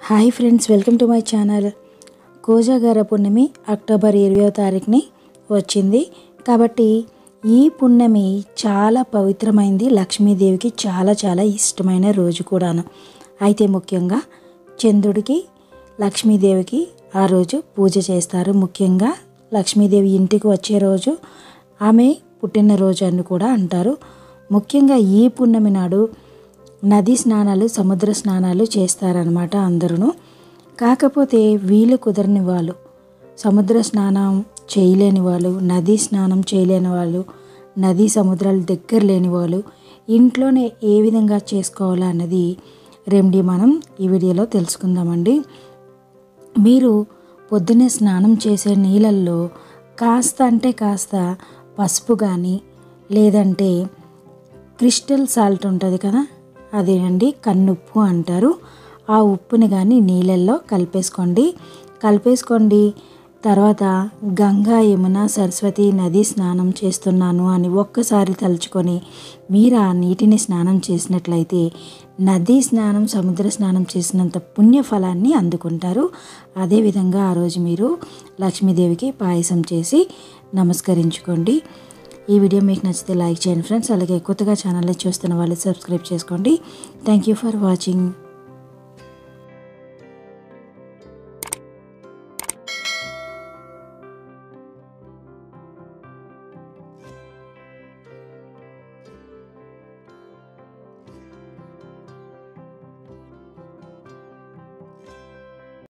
Hi friends, welcome to my channel. Kojagara Punnami October 20వ తారీఖుని వచ్చింది కాబట్టి ఈ పున్నమి చాలా పవిత్రమైంది. లక్ష్మీదేవికి చాలా ఇష్టమైన రోజు కూడాను. అయితే ముఖ్యంగా చంద్రుడికి లక్ష్మీదేవికి ఆ రోజు పూజ చేస్తారు. ముఖ్యంగా లక్ష్మీదేవి ఇంటికి వచ్చే రోజు ఆమె పుట్టినరోజు అని కూడా అంటారు. ముఖ్యంగా ఈ పున్నమి నాడు నది స్నానాలు, సముద్ర స్నానాలు చేస్తారనమాట అందరూ. కాకపోతే వీలు కుదరని వాళ్ళు, సముద్ర స్నానం చేయలేని వాళ్ళు, నదీ స్నానం చేయలేని వాళ్ళు, నదీ సముద్రాలు దగ్గర లేని వాళ్ళు ఇంట్లోనే ఏ విధంగా చేసుకోవాలా అన్నది రెమెడీ మనం ఈ వీడియోలో తెలుసుకుందామండి. మీరు పొద్దున్నే స్నానం చేసే నీళ్ళల్లో కాస్త పసుపు కానీ లేదంటే క్రిస్టల్ సాల్ట్ ఉంటుంది కదా, అదేనండి కన్నుప్పు అంటారు. ఆ ఉప్పుని కానీ నీళ్ళల్లో కలిపేసుకోండి. తర్వాత గంగా, యమున, సరస్వతి నది స్నానం చేస్తున్నాను అని ఒక్కసారి తలుచుకొని మీరు ఆ నీటిని స్నానం చేసినట్లయితే నదీ స్నానం, సముద్ర స్నానం చేసినంత పుణ్యఫలాన్ని అందుకుంటారు. అదేవిధంగా ఆ రోజు మీరు లక్ష్మీదేవికి పాయసం చేసి నమస్కరించుకోండి. ఈ వీడియో మీకు నచ్చితే లైక్ చేయండి ఫ్రెండ్స్. అలాగే కొత్తగా ఛానల్ని చూస్తున్న వాళ్ళు సబ్స్క్రైబ్ చేసుకోండి. Thank you for watching.